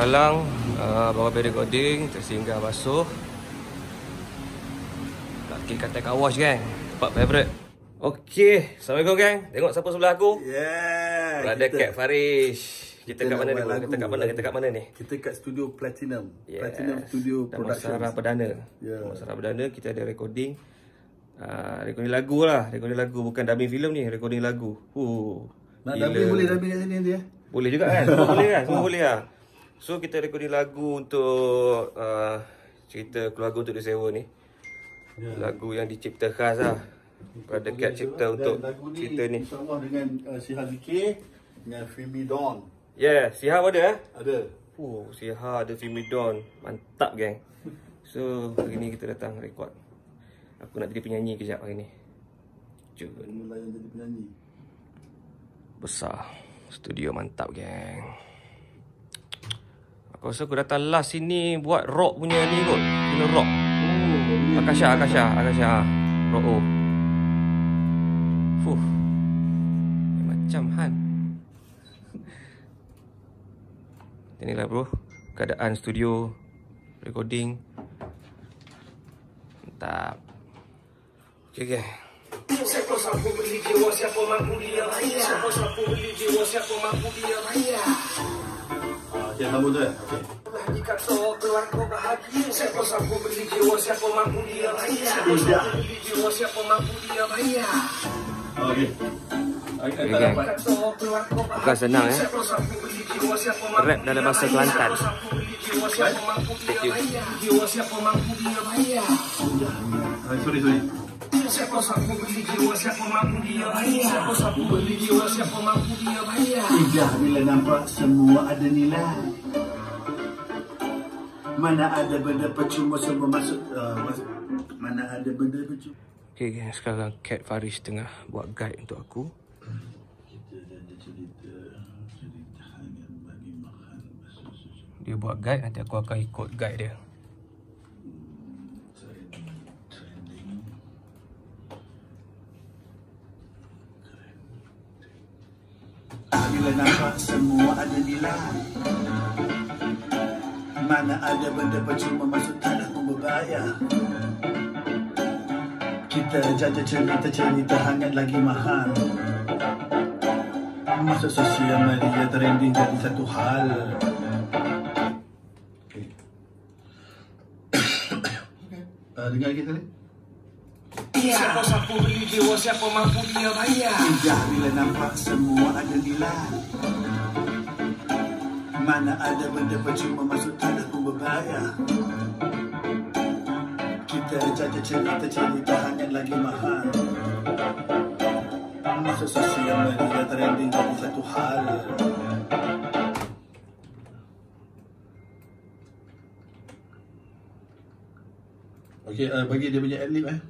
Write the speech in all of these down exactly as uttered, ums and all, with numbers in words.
Malang, uh, bawa bed recording, tersinggah basuh. Laki kata car wash gang, tempat favourite. Okey, Assalamualaikum gang. Tengok siapa sebelah aku. Yeah. Berada Cat Farish. Kita, kita kat mana ni? Kita kat mana? Kita kat mana ni? Kita kat studio Platinum. Yes. Platinum Studio Production. Damansara Perdana. Yeah. Damansara Perdana, kita ada recording. Uh, recording lagu lah. Recording lagu, bukan dubbing filem ni, recording lagu. Uh, Nak dubbing boleh dubbing kat sini nanti ya? Boleh juga kan? Semua boleh kan? Semua boleh lah. So kita recording lagu untuk uh, cerita keluarga untuk disewa ni. Yeah. Lagu yang dicipta khas lah. Pada Cat cipta untuk cerita ni. InsyaAllah dengan uh, Siha Zikir dengan Fimi Dawn. Yeah, Siha ada eh? Ada. Oh, Siha ada Fimi Dawn. Mantap geng. So hari ni kita datang record. Aku nak jadi penyanyi kejap hari ni. Jom. Mula yang jadi penyanyi. Besar. Studio mantap geng. Aku rasa aku datang last sini buat rock punya ni kot. Guna rock. Oh, Akasha, Akasha, Akasha. Rock oh. Fuh. Macam Han. Inilah bro, keadaan studio recording. Mantap. Okay geng. Siapa siapa beli jiwa, siapa mampu dia bayar. Siapa siapa beli jiwa, siapa mampu dia bayar. Ah, yang sambung tu eh? Okay. Dikata keluarga bahagia. Siapa siapa beli jiwa, siapa mampu dia bayar. Siapa siapa beli jiwa, siapa mampu dia bayar. Okay. Okay, geng. Bukan senang eh. Rap dalam bahasa Kelantan. Thank you. Jiwa siapa mampu dia bayar. Sorry, sorry. Siapa siapa beli jiwa, siapa mampu dia bayar. Siapa siapa beli jiwa, siapa mampu dia bayar. Indah bila nampak semua ada nilai. Mana ada benda percuma semua masuk, uh, masuk. Mana ada benda percuma. Okay guys, sekarang Cat Farish tengah buat guide untuk aku. Kita ada cerita, cerita hanya bagi makan. Dia buat guide, nanti aku akan ikut guide dia. Bila nampak semua ada nilai. Mana ada benda percuma masuk tanah pun berbahaya. Kita jaga cerita-cerita hangat lagi mahal. Masuk sosial media trending jadi satu hal. Okay. uh, Dengar kita ni. Siapa siapa beli jiwa, siapa mampu dia bayar. Indah bila nampak semua ada nilai. Mana ada benda percuma masuk tanah pun berbahaya. Kita jaga cerita-cerita hangat lagi mahal. Masuk sosial media trending jadi satu hal. Okey, uh, bagi dia punya adlib eh.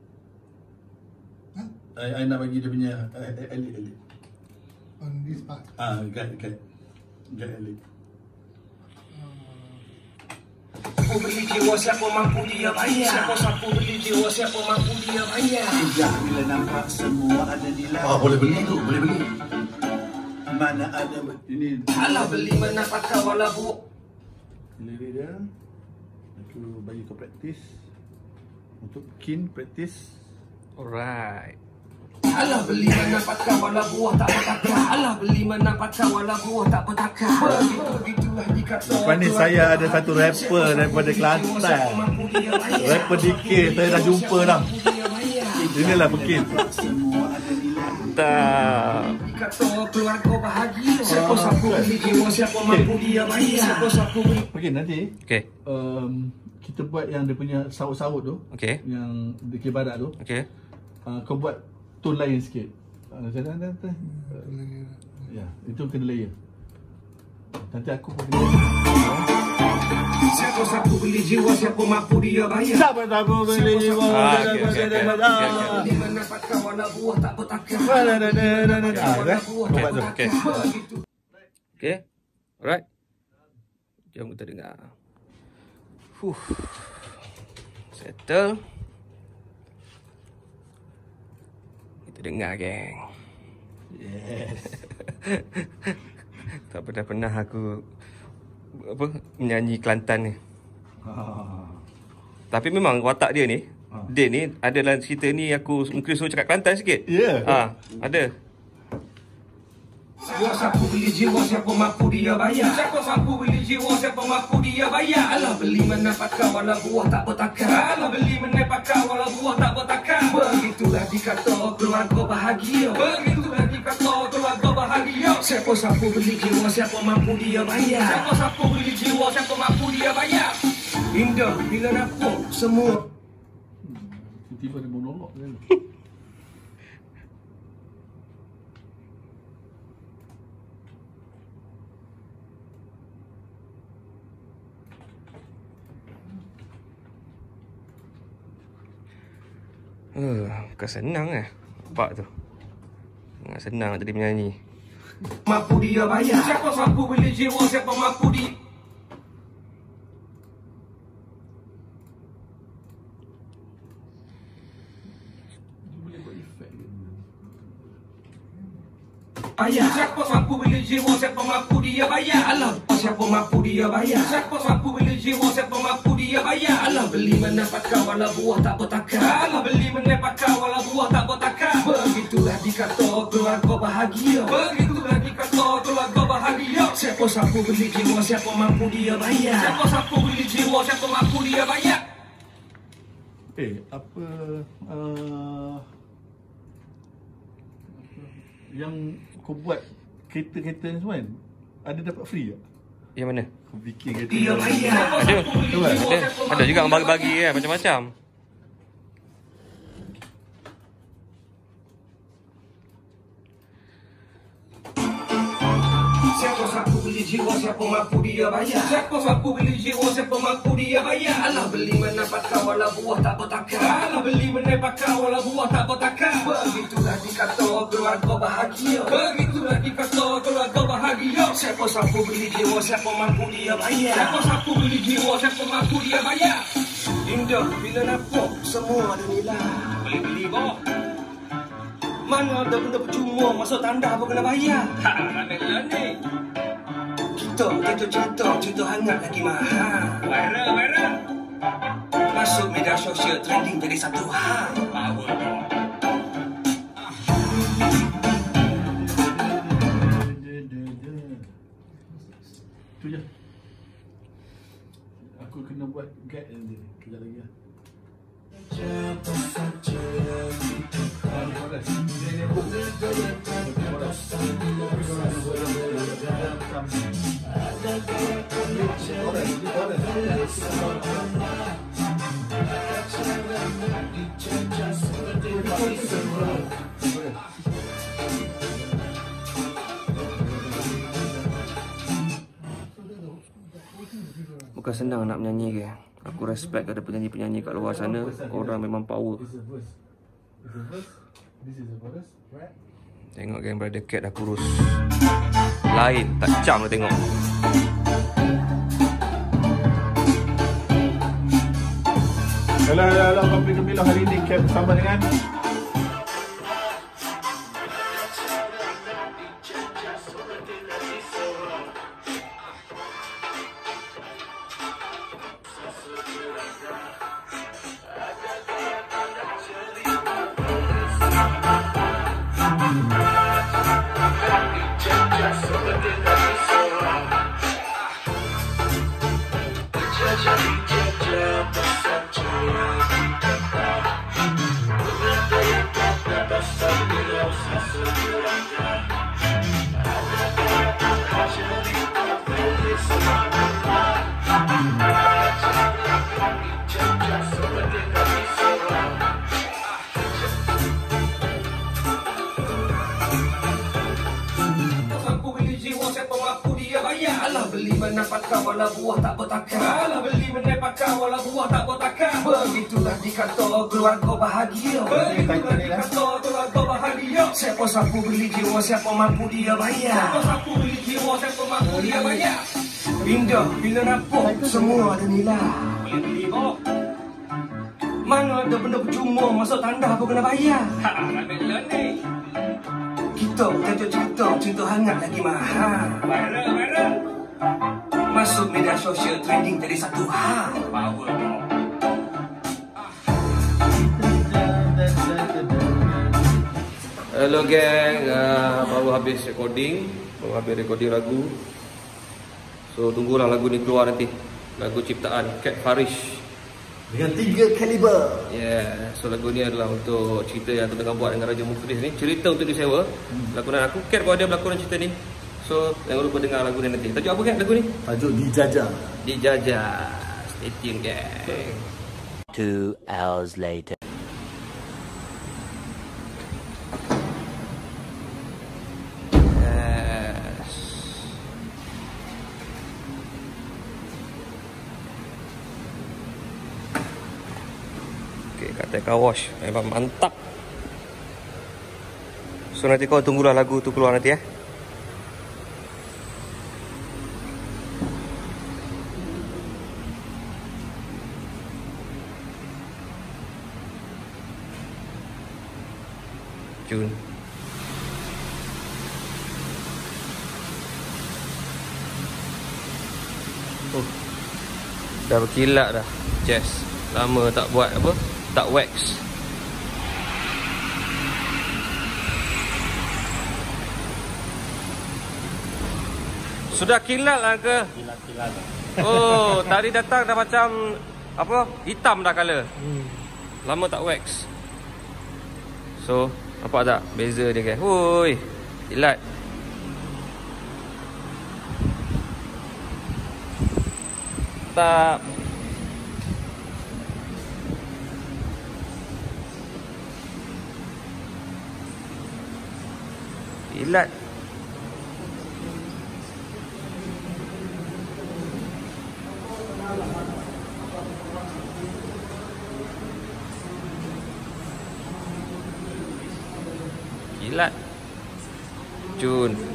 I, I nak bagi dia punya uh, elite, elite. On this part. Ah, guide, guide. Guide elite. Siapa beli jiwa, siapa mampu dia bayar. Siapa siapa beli jiwa, siapa mampu dia bayar. Indah bila nampak semua ada nilai. Ah, boleh beli tu, boleh beli. Mana ada ini. Alah beli mana pakai wala bu. Lirik dia. Aku bagi kau praktis. Untuk kin praktis. Alright. Alah beli mana pakai wala buah tak bertakar. Alah beli mana pakai wala buah tak bertakar. Begitulah dikata. Lepas ni saya ada satu rapper daripada Kelantan. Rapper dikir saya dah jumpa dah. Inilah Pekin. Mantap. Dikata keluarga bahagia. Siapa siapa beli jiwa, siapa mampu dia bayar. Siapa siapa beli. Pekin nanti. Okay. Um, kita buat yang dia punya saut-saut tu. Okay. Yang dikir barat tu. Okay. Uh, kau buat tone lain sikit. Uh, uh, ya, itu kena layer. Nanti aku pun kena layer. Siapa siapa beli jiwa, siapa mampu dia bayar. Siapa siapa beli jiwa, Ah, okay, okay, okay. Beli mana pakai wala buah tak bertakar. Okay. Okay. Alright. Jom kita dengar. Huh. Settle. Kita dengar geng. Yes. Tak pernah-pernah aku apa menyanyi Kelantan ni. Ha. Tapi memang watak dia ni, Ha. dia ni adalah cerita ni aku mungkin suruh cakap Kelantan sikit. Ya. Ha, ada. Siapa sapu beli jiwa, siapa mampu dia bayar. Siapa sapu beli jiwa, siapa mampu dia bayar. Alah beli mana pakar, walau buah tak bertakar. Alah beli mana pakar, walau buah tak bertakar. Begitulah dikata keluarga bahagia. Begitulah dikata keluarga bahagia. Siapa sapu beli jiwa, siapa mampu dia bayar. Siapa sapu beli jiwa, siapa mampu dia bayar. Indah bila nampak semua. Tiba-tiba ada monolog kan. Uh, bukan senang eh. Nampak tu. Sangat senang nak jadi penyanyi. Mampu dia bayar. Siapa mampu beli jiwa, siapa mampu dia. Boleh buat efek ke? Bayar. Siapa mampu beli jiwa, siapa mampu dia bayar. Alah, siapa mampu dia bayar. Siapa mampu beli jiwa, siapa mampu dia bayar. Alah, beli mana pakar, walau buah tak bertakar. Alah, beli mana pakar, walau buah tak bertakar. Begitulah dikata keluarga bahagia. Begitulah dikata keluarga bahagia. Siapa mampu beli jiwa, siapa mampu dia bayar. Siapa mampu beli jiwa, siapa mampu dia bayar. Eh, apa uh, yang kau buat kereta-kereta ni semua kan? Ada dapat free tak? Yang mana? Kau bikin kereta. Dia bayar. Ada. Ada. Ada juga orang bagi-bagi kan macam-macam. Siapa mampu beli jiwa, siapa mampu dia bayar. Siapa mampu beli jiwa, siapa mampu dia bayar. Alah beli mana pakar, walau buah tak bertakar. Alah beli mana pakar, walau buah tak bertakar. Begitulah dikata keluarga bahagia. Begitulah dikata keluarga bahagia. Siapa mampu beli jiwa, siapa mampu dia bayar. Siapa mampu beli jiwa, siapa mampu dia bayar. Indah bila nampak semua ada nilai. Boleh beli boh. Mana ada benda percuma, masuk tanda pun kena bayar. Ha, mana ni? Kita jatuh cinta, cinta hangat lagi mahal. Viral, viral. Masuk media sosial, trending jadi satu hal. Power dong. Tu je. Aku kena buat guide nanti. Kejap lagi lah. Bukan senang nak menyanyi ke. Aku respect kepada penyanyi-penyanyi kat luar sana. Korang memang power. Tengok gang Brother Cat dah kurus. Lain, tak cam dah tengok. Hello, hello, hello. Kopi Gembira hari ini Cat bersama dengan Alah beli mana pakar, walau buah tak bertakar. Alah beli mana pakar, walau buah tak bertakar. Begitulah dikata keluarga bahagia. Begitulah dikata keluarga bahagia. Siapa sapu beli jiwa, siapa mampu dia bayar. Siapa sapu beli jiwa, siapa mampu dia bayar. Indah bila nampak semua ada nilai. Boleh beli boh. Mana ada benda percuma, masuk tanda pun kena bayar. Ha, mana ni? Kita jatuh cinta, cinta hangat lagi mahal. Viral, viral. masuk media sosial, trending jadi satu hal. Power dong. Hello geng, uh, baru habis recording, baru habis recording lagu. So tunggulah lagu ni keluar nanti. Lagu ciptaan Cat Farish dengan tiga kaliber. Yeah, so lagu ni adalah untuk cerita yang aku tengah buat dengan Raja Muklis ni. Cerita untuk disewa. Hmm. Lakonan aku, Cat pun ada berlakon cerita ni. So jangan lupa dengar lagu ni nanti. Tajuk apa Cat lagu ni? Tajuk Dijajah. Dijajah. Stay tune geng. Two hours later. Kata car wash memang mantap. So nanti kau tunggulah lagu tu keluar nanti ya. Jun. Oh. Dah berkilat dah. Jazz. Lama tak buat apa? Tak wax. Sudah kilat lah ke? Kilat-kilat. Oh, tadi datang dah macam apa? Hitam dah color. Hmm. Lama tak wax. So, nampak tak beza dia kan? Hui, kilat. Tak. Kilat. Kilat. Jun.